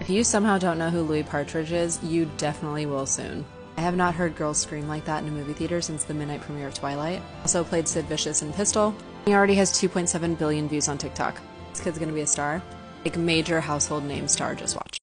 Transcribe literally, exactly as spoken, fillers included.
If you somehow don't know who Louis Partridge is, you definitely will soon. I have not heard girls scream like that in a movie theater since the midnight premiere of Twilight. Also played Sid Vicious in Pistol. He already has two point seven billion views on TikTok. This kid's gonna be a star. Like, major household name star, just watch.